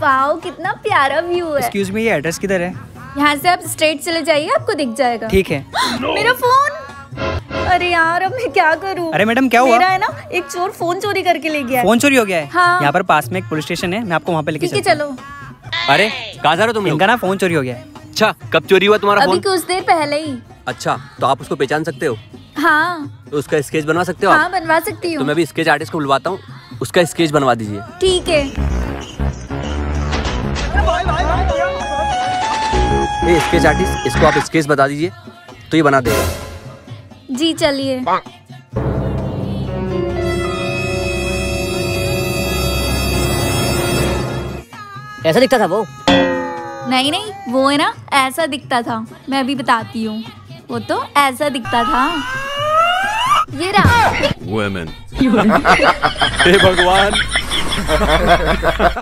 Wow, कितना प्यारा view है। एक्सक्यूज मी, ये एड्रेस किधर है? यहाँ से आप स्ट्रेट चले जाइए, आपको दिख जाएगा। ठीक है। मेरा फोन, अरे यार अब मैं क्या करूँ? अरे मैडम क्या हुआ? मेरा है ना, एक चोर फोन चोरी करके ले गया है। फोन चोरी हो गया है? हाँ। यहाँ पर पास में एक पुलिस स्टेशन है, मैं आपको वहाँ पे लेके ठीक है चलता हूँ। चलो। अरे कहाँ जा रहे हो तुम लोग? इनका ना फोन चोरी हो गया है। अच्छा, कब चोरी हुआ तुम्हारा अभी फोन? कुछ देर पहले ही। अच्छा, तो आप उसको पहचान सकते हो? हाँ तो उसका स्केच बनवा सकते हो हाँ, आप? बनवा सकती तो हूँ। मैं भी स्केच आर्टिस्ट को बुलवाता हूँ, उसका स्केच बनवा दीजिए। ठीक है। ये स्केच आर्टिस्ट, इसको आप स्केच बता दीजिए तो ये बना देगा। जी चलिए। ऐसा दिखता था वो? नहीं नहीं, वो है ना ऐसा दिखता था। मैं अभी बताती हूँ, वो तो ऐसा दिखता था। ये रहा। Women। हे भगवान।